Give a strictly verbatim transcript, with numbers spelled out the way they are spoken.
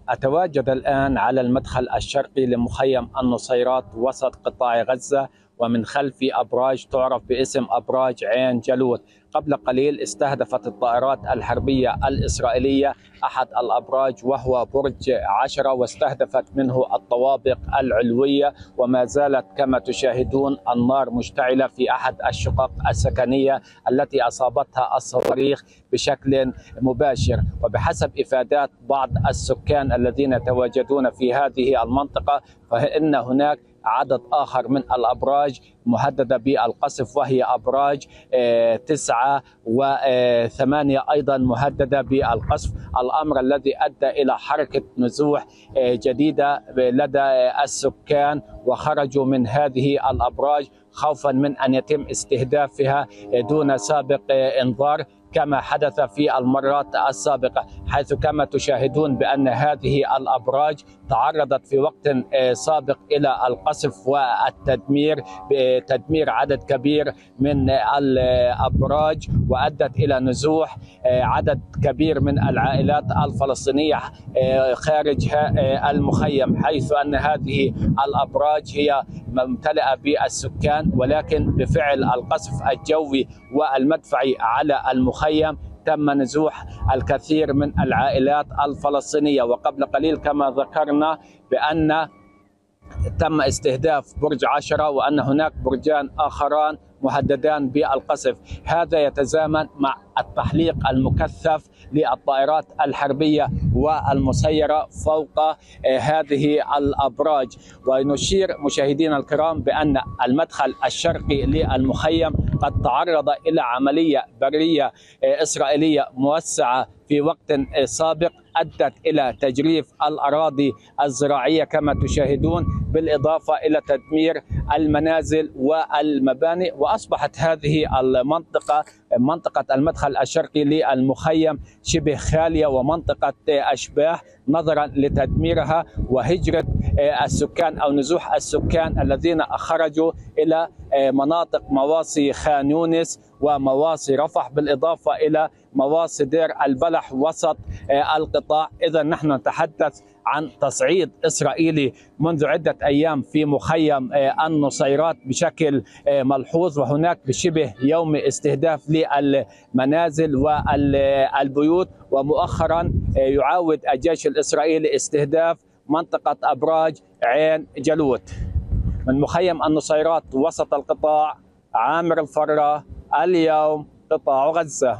أتواجد الآن على المدخل الشرقي لمخيم النصيرات وسط قطاع غزة، ومن خلفي أبراج تعرف باسم أبراج عين جالوت. قبل قليل استهدفت الطائرات الحربية الإسرائيلية أحد الأبراج وهو برج عشرة، واستهدفت منه الطوابق العلوية، وما زالت كما تشاهدون النار مشتعلة في أحد الشقق السكنية التي أصابتها الصواريخ بشكل مباشر. وبحسب إفادات بعض السكان الذين يتواجدون في هذه المنطقة، فإن هناك عدد آخر من الأبراج مهددة بالقصف، وهي أبراج تسعة وثمانية أيضا مهددة بالقصف، الأمر الذي أدى إلى حركة نزوح جديدة لدى السكان، وخرجوا من هذه الأبراج خوفا من أن يتم استهدافها دون سابق إنذار كما حدث في المرات السابقة، حيث كما تشاهدون بأن هذه الأبراج تعرضت في وقت سابق إلى القصف والتدمير بتدمير عدد كبير من الأبراج، وأدت إلى نزوح عدد كبير من العائلات الفلسطينية خارج المخيم، حيث أن هذه الأبراج هي ممتلئة بالسكان، ولكن بفعل القصف الجوي والمدفعي على المخيم تم نزوح الكثير من العائلات الفلسطينية. وقبل قليل كما ذكرنا بأن تم استهداف برج عشرة، وأن هناك برجان آخران مهددان بالقصف. هذا يتزامن مع التحليق المكثف للطائرات الحربية والمسيرة فوق هذه الأبراج. ونشير مشاهدينا الكرام بأن المدخل الشرقي للمخيم قد تعرض إلى عملية برية إسرائيلية موسعة في وقت سابق أدت إلى تجريف الأراضي الزراعية كما تشاهدون، بالإضافة إلى تدمير المنازل والمباني، وأصبحت هذه المنطقة منطقة المدخل الشرقي للمخيم شبه خالية ومنطقة أشباح نظرا لتدميرها وهجرة السكان أو نزوح السكان الذين خرجوا إلى مناطق مواصي خان يونس ومواصي رفح، بالإضافة إلى مواصي دير البلح وسط القطاع. إذا نحن نتحدث عن تصعيد إسرائيلي منذ عدة أيام في مخيم النصيرات بشكل ملحوظ، وهناك بشبه يومي استهداف للمنازل والبيوت، ومؤخرا يعاود الجيش الإسرائيلي استهداف منطقة أبراج عين جالوت. من مخيم النصيرات وسط القطاع، عامر الفرة، اليوم، قطاع غزة.